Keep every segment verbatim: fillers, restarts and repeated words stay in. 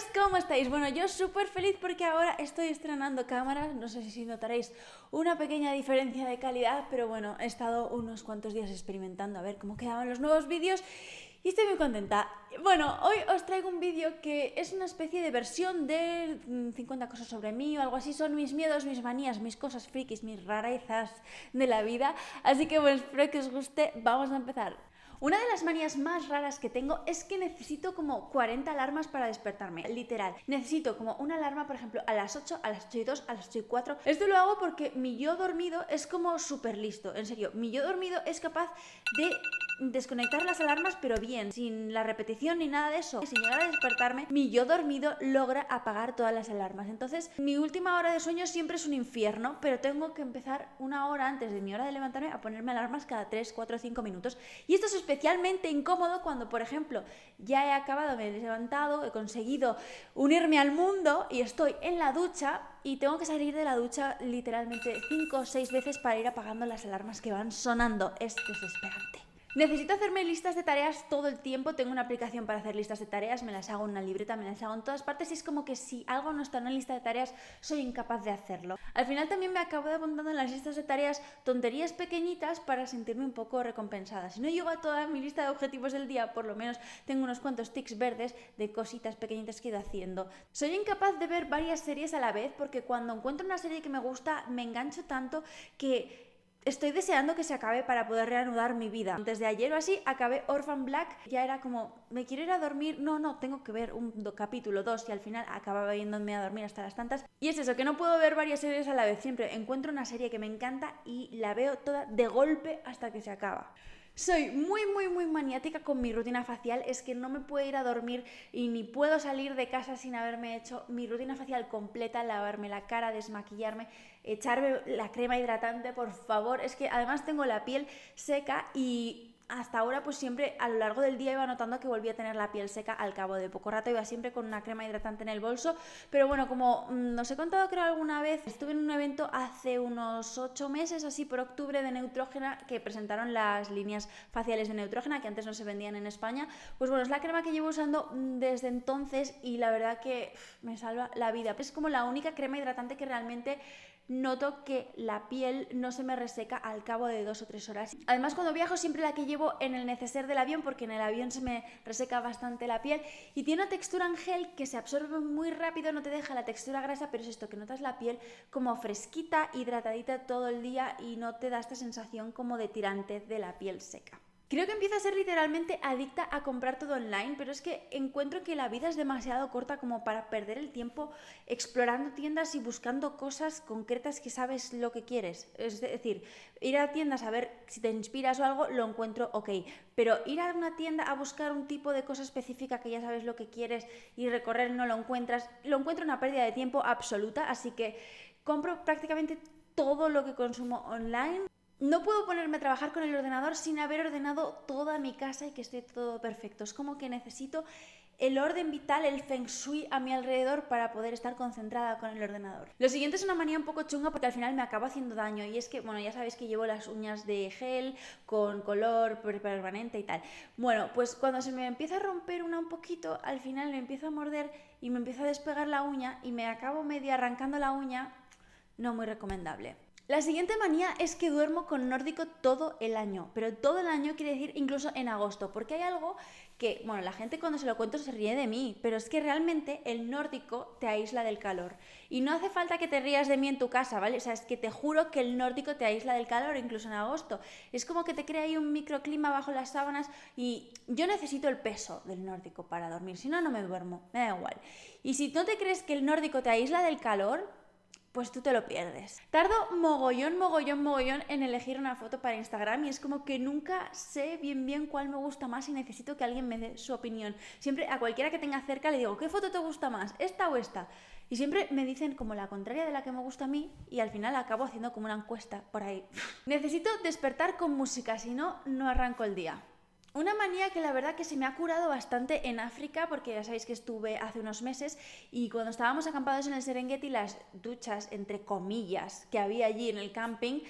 Chicos, ¿cómo estáis? Bueno, yo súper feliz porque ahora estoy estrenando cámaras. No sé si notaréis una pequeña diferencia de calidad, pero bueno, he estado unos cuantos días experimentando a ver cómo quedaban los nuevos vídeos y estoy muy contenta. Bueno, hoy os traigo un vídeo que es una especie de versión de cincuenta cosas sobre mí o algo así. Son mis miedos, mis manías, mis cosas frikis, mis rarezas de la vida. Así que bueno, espero que os guste. Vamos a empezar. Una de las manías más raras que tengo es que necesito como cuarenta alarmas para despertarme, literal. Necesito como una alarma, por ejemplo, a las ocho, a las ocho y dos, a las ocho y cuatro. Esto lo hago porque mi yo dormido es como súper listo, en serio. Mi yo dormido es capaz de desconectar las alarmas, pero bien, sin la repetición ni nada de eso. Sin llegar a despertarme, mi yo dormido logra apagar todas las alarmas. Entonces, mi última hora de sueño siempre es un infierno, pero tengo que empezar una hora antes de mi hora de levantarme a ponerme alarmas cada tres, cuatro o cinco minutos. Y esto es especialmente incómodo cuando, por ejemplo, ya he acabado, me he levantado, he conseguido unirme al mundo y estoy en la ducha y tengo que salir de la ducha literalmente cinco o seis veces para ir apagando las alarmas que van sonando. Es desesperante. Necesito hacerme listas de tareas todo el tiempo. Tengo una aplicación para hacer listas de tareas, me las hago en una libreta, me las hago en todas partes y es como que si algo no está en una lista de tareas soy incapaz de hacerlo. Al final también me acabo de apuntando en las listas de tareas tonterías pequeñitas para sentirme un poco recompensada. Si no llego a toda mi lista de objetivos del día, por lo menos tengo unos cuantos tics verdes de cositas pequeñitas que he ido haciendo. Soy incapaz de ver varias series a la vez porque cuando encuentro una serie que me gusta me engancho tanto que estoy deseando que se acabe para poder reanudar mi vida. Desde ayer o así acabé Orphan Black. Ya era como, me quiero ir a dormir. No, no, tengo que ver un do, capítulo, dos. Y al final acababa yéndome a dormir hasta las tantas. Y es eso, que no puedo ver varias series a la vez. Siempre encuentro una serie que me encanta y la veo toda de golpe hasta que se acaba. Soy muy, muy, muy maniática con mi rutina facial. Es que no me puedo ir a dormir y ni puedo salir de casa sin haberme hecho mi rutina facial completa, lavarme la cara, desmaquillarme, echarme la crema hidratante, por favor. Es que además tengo la piel seca y hasta ahora pues siempre a lo largo del día iba notando que volvía a tener la piel seca al cabo de poco rato. Iba siempre con una crema hidratante en el bolso, pero bueno, como mmm, os he contado creo alguna vez, estuve en un evento hace unos ocho meses así por octubre de Neutrogena, que presentaron las líneas faciales de Neutrogena que antes no se vendían en España. Pues bueno, es la crema que llevo usando desde entonces y la verdad que uff, me salva la vida. Es como la única crema hidratante que realmente noto que la piel no se me reseca al cabo de dos o tres horas. Además, cuando viajo siempre la que llevo en el neceser del avión, porque en el avión se me reseca bastante la piel y tiene una textura en gel que se absorbe muy rápido, no te deja la textura grasa, pero es esto, que notas la piel como fresquita, hidratadita todo el día y no te da esta sensación como de tirantez de la piel seca. Creo que empiezo a ser literalmente adicta a comprar todo online, pero es que encuentro que la vida es demasiado corta como para perder el tiempo explorando tiendas y buscando cosas concretas que sabes lo que quieres. Es decir, ir a tiendas a ver si te inspiras o algo, lo encuentro ok, pero ir a una tienda a buscar un tipo de cosa específica que ya sabes lo que quieres y recorrer no lo encuentras, lo encuentro una pérdida de tiempo absoluta, así que compro prácticamente todo lo que consumo online. No puedo ponerme a trabajar con el ordenador sin haber ordenado toda mi casa y que esté todo perfecto. Es como que necesito el orden vital, el feng shui a mi alrededor para poder estar concentrada con el ordenador. Lo siguiente es una manía un poco chunga porque al final me acabo haciendo daño y es que, bueno, ya sabéis que llevo las uñas de gel con color permanente y tal. Bueno, pues cuando se me empieza a romper una un poquito, al final me empiezo a morder y me empieza a despegar la uña y me acabo medio arrancando la uña. No muy recomendable. La siguiente manía es que duermo con nórdico todo el año, pero todo el año quiere decir incluso en agosto, porque hay algo que, bueno, la gente cuando se lo cuento se ríe de mí, pero es que realmente el nórdico te aísla del calor. Y no hace falta que te rías de mí en tu casa, ¿vale? O sea, es que te juro que el nórdico te aísla del calor, incluso en agosto. Es como que te crea ahí un microclima bajo las sábanas y yo necesito el peso del nórdico para dormir, si no, no me duermo, me da igual. Y si no te crees que el nórdico te aísla del calor, pues tú te lo pierdes. Tardo mogollón, mogollón, mogollón en elegir una foto para Instagram y es como que nunca sé bien bien cuál me gusta más y necesito que alguien me dé su opinión. Siempre a cualquiera que tenga cerca le digo, ¿qué foto te gusta más? ¿Esta o esta? Y siempre me dicen como la contraria de la que me gusta a mí y al final acabo haciendo como una encuesta por ahí. Necesito despertar con música, si no, no arranco el día. Una manía que la verdad que se me ha curado bastante en África, porque ya sabéis que estuve hace unos meses y cuando estábamos acampados en el Serengeti, las duchas, entre comillas, que había allí en el camping,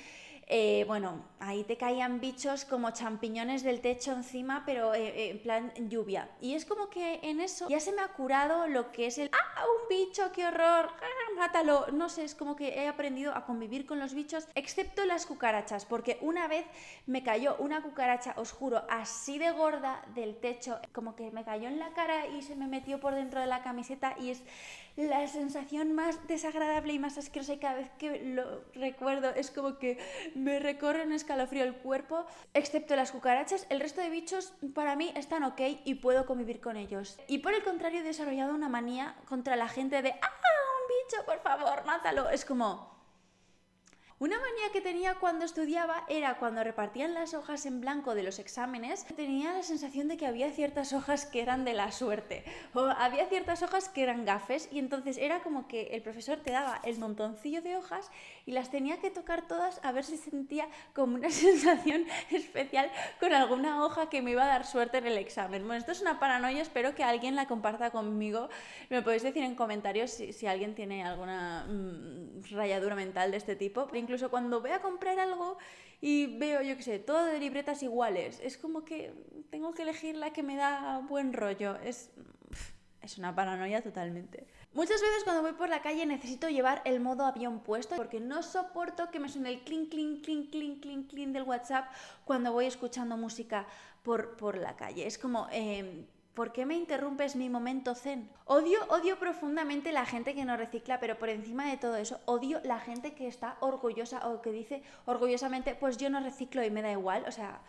eh, bueno, ahí te caían bichos como champiñones del techo encima, pero eh, eh, en plan lluvia. Y es como que en eso ya se me ha curado lo que es el ¡ah, un bicho, qué horror! ¡Ah, mátalo! No sé, es como que he aprendido a convivir con los bichos, excepto las cucarachas, porque una vez me cayó una cucaracha, os juro, así de gorda del techo, como que me cayó en la cara y se me metió por dentro de la camiseta, y es la sensación más desagradable y más asquerosa, y cada vez que lo recuerdo es como que me recorre un escalofrío el cuerpo. Excepto las cucarachas, el resto de bichos para mí están ok y puedo convivir con ellos. Y por el contrario, he desarrollado una manía contra la gente de ¡ah, un bicho, por favor, mátalo! Es como... Una manía que tenía cuando estudiaba era cuando repartían las hojas en blanco de los exámenes, tenía la sensación de que había ciertas hojas que eran de la suerte, o había ciertas hojas que eran gafes, y entonces era como que el profesor te daba el montoncillo de hojas y las tenía que tocar todas a ver si sentía como una sensación especial con alguna hoja que me iba a dar suerte en el examen. Bueno, esto es una paranoia, espero que alguien la comparta conmigo. Me podéis decir en comentarios si, si alguien tiene alguna mmm, rayadura mental de este tipo. Incluso cuando voy a comprar algo y veo, yo qué sé, todo de libretas iguales, es como que tengo que elegir la que me da buen rollo. Es, es una paranoia totalmente. Muchas veces cuando voy por la calle necesito llevar el modo avión puesto porque no soporto que me suene el clink, clink, clink, clink, clink, clink del WhatsApp cuando voy escuchando música por, por la calle. Es como... Eh, ¿por qué me interrumpes mi momento zen? Odio, odio profundamente la gente que no recicla, pero por encima de todo eso, odio la gente que está orgullosa o que dice orgullosamente, pues yo no reciclo y me da igual. O sea,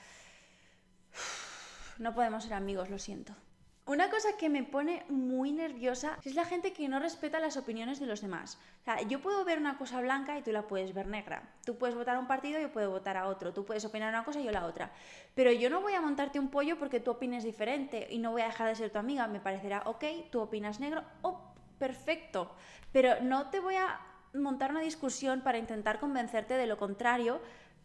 no podemos ser amigos, lo siento. Una cosa que me pone muy nerviosa es la gente que no respeta las opiniones de los demás. O sea, yo puedo ver una cosa blanca y tú la puedes ver negra. Tú puedes votar a un partido y yo puedo votar a otro. Tú puedes opinar una cosa y yo la otra. Pero yo no voy a montarte un pollo porque tú opines diferente y no voy a dejar de ser tu amiga. Me parecerá ok, tú opinas negro, oh, perfecto. Pero no te voy a montar una discusión para intentar convencerte de lo contrario.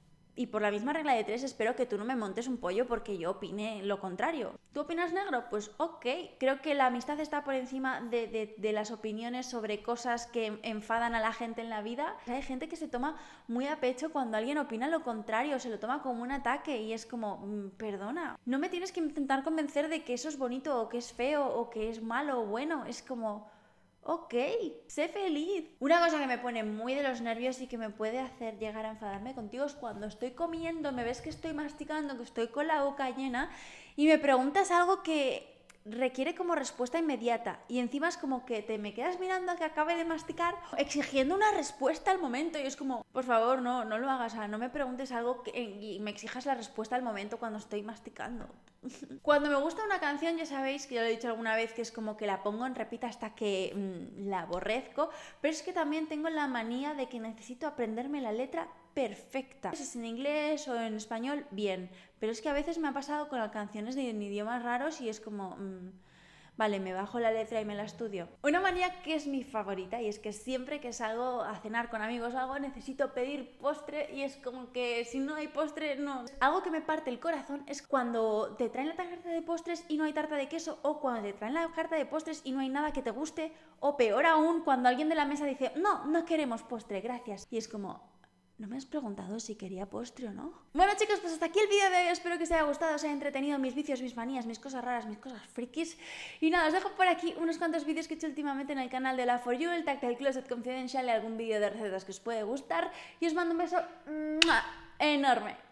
Y por la misma regla de tres espero que tú no me montes un pollo porque yo opine lo contrario. ¿Tú opinas negro? Pues ok. Creo que la amistad está por encima de, de, de las opiniones sobre cosas que enfadan a la gente en la vida. Hay gente que se toma muy a pecho cuando alguien opina lo contrario, se lo toma como un ataque y es como, mmm, perdona. No me tienes que intentar convencer de que eso es bonito o que es feo o que es malo o bueno. Es como... ok, sé feliz. Una cosa que me pone muy de los nervios y que me puede hacer llegar a enfadarme contigo es cuando estoy comiendo, me ves que estoy masticando, que estoy con la boca llena y me preguntas algo que requiere como respuesta inmediata y encima es como que te me quedas mirando a que acabe de masticar exigiendo una respuesta al momento y es como, por favor, no, no lo hagas, o sea, no me preguntes algo que, y me exijas la respuesta al momento cuando estoy masticando. Cuando me gusta una canción, ya sabéis que ya lo he dicho alguna vez que es como que la pongo en repeat hasta que mmm, la aborrezco, pero es que también tengo la manía de que necesito aprenderme la letra perfecta. Si es en inglés o en español, bien, pero es que a veces me ha pasado con las canciones de en idiomas raros y es como... Mmm, vale, me bajo la letra y me la estudio. Una manía que es mi favorita y es que siempre que salgo a cenar con amigos o algo necesito pedir postre y es como que si no hay postre, no. Algo que me parte el corazón es cuando te traen la tarta de postres y no hay tarta de queso, o cuando te traen la carta de postres y no hay nada que te guste, o peor aún, cuando alguien de la mesa dice, no, no queremos postre, gracias. Y es como... ¿no me has preguntado si quería postre o no? Bueno, chicos, pues hasta aquí el vídeo de hoy. Espero que os haya gustado, os haya entretenido mis vicios, mis manías, mis cosas raras, mis cosas frikis. Y nada, os dejo por aquí unos cuantos vídeos que he hecho últimamente en el canal de la For You, el Tactile Closet Confidential y algún vídeo de recetas que os puede gustar. Y os mando un beso enorme.